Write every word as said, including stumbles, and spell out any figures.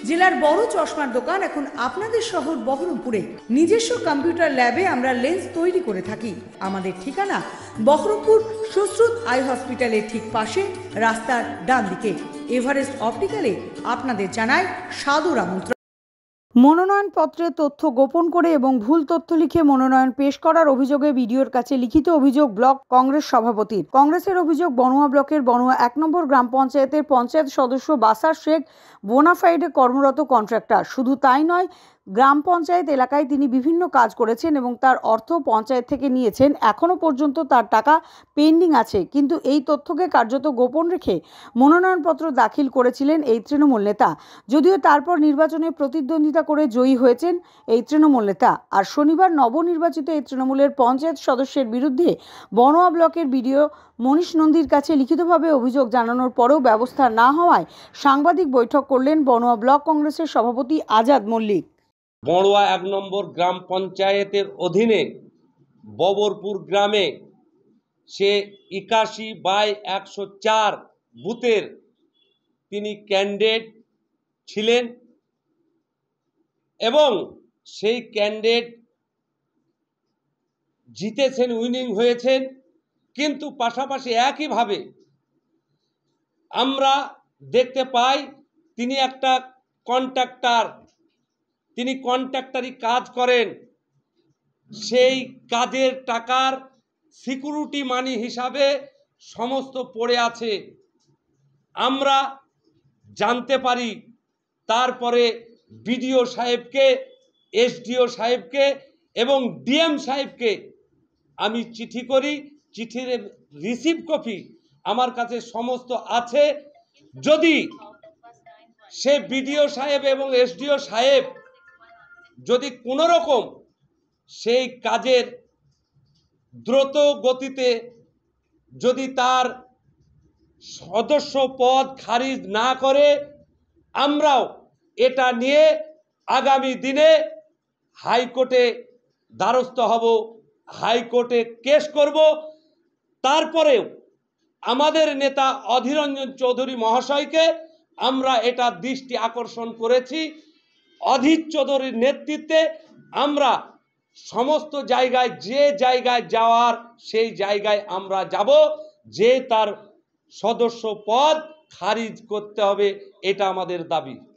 জেলার বড় চশমার দোকান এখন আপনাদের শহর বহরমপুরে। নিজস্ব কম্পিউটার ল্যাবে আমরা লেন্স তৈরি করে থাকি। আমাদের ঠিকানা বহরমপুর সুশ্রুত আই হসপিটালের ঠিক পাশে, রাস্তার ডান দিকে। এভারেস্ট অপটিক্যালে আপনাদের জানায় সাদর আমন্ত্রণ। মনোনয়নপত্রের তথ্য গোপন করে এবং ভুল তথ্য লিখে মনোনয়ন পেশ করার অভিযোগে বিডিওর কাছে লিখিত অভিযোগ ব্লক কংগ্রেস সভাপতির। কংগ্রেসের অভিযোগ, বনুয়া ব্লকের বনুয়া এক নম্বর গ্রাম পঞ্চায়েতের পঞ্চায়েত সদস্য বাসার শেখ বোনাফাইডে কর্মরত কন্ট্রাক্টর। শুধু তাই নয়, গ্রাম পঞ্চায়েত এলাকায় তিনি বিভিন্ন কাজ করেছেন এবং তার অর্থ পঞ্চায়েত থেকে নিয়েছেন। এখনও পর্যন্ত তার টাকা পেন্ডিং আছে, কিন্তু এই তথ্যকে কার্যত গোপন রেখে মনোনয়নপত্র দাখিল করেছিলেন এই তৃণমূল নেতা। যদিও তারপর নির্বাচনে প্রতিদ্বন্দ্বিতা করে জয়ী হয়েছেন এই তৃণমূল নেতা। আর শনিবার নবনির্বাচিত এই তৃণমূলের পঞ্চায়েত সদস্যের বিরুদ্ধে বনুয়া ব্লকের বিডিও মনীষ নন্দীর কাছে লিখিতভাবে অভিযোগ জানানোর পরেও ব্যবস্থা না হওয়ায় সাংবাদিক বৈঠক করলেন বনুয়া ব্লক কংগ্রেসের সভাপতি আজাদ মল্লিক। বড়ুয়া এক নম্বর গ্রাম পঞ্চায়েতের অধীনে ববরপুর গ্রামে সে একাশি বাই একশো চার বুথের তিনি ক্যান্ডিডেট ছিলেন এবং সেই ক্যান্ডিডেট জিতেছেন, উইনিং হয়েছেন। কিন্তু পাশাপাশি একইভাবে আমরা দেখতে পাই তিনি একটা কন্ট্রাক্টর, তিনি কন্ট্রাক্টরি কাজ করেন। সেই কাজের টাকার সিকিউরিটি মানি হিসাবে সমস্ত পড়ে আছে আমরা জানতে পারি। তারপরে বিডিও সাহেবকে, এসডিও সাহেবকে এবং ডিএম সাহেবকে আমি চিঠি করি। চিঠির রিসিভ কপি আমার কাছে সমস্ত আছে। যদি সে বিডিও সাহেব এবং এসডিও সাহেব যদি কোনো রকম সেই কাজের দ্রুত গতিতে যদি তার সদস্য পদ খারিজ না করে, আমরাও এটা নিয়ে আগামী দিনে হাইকোর্টে দ্বারস্থ হব, হাইকোর্টে কেস করব। তারপরেও আমাদের নেতা অধীর রঞ্জন চৌধুরী মহাশয়কে আমরা এটা দৃষ্টি আকর্ষণ করেছি। অধীর চৌধুরীর নেতৃত্বে আমরা সমস্ত জায়গায়, যে জায়গায় যাওয়ার সেই জায়গায় আমরা যাব, যে তার সদস্য পদ খারিজ করতে হবে, এটা আমাদের দাবি।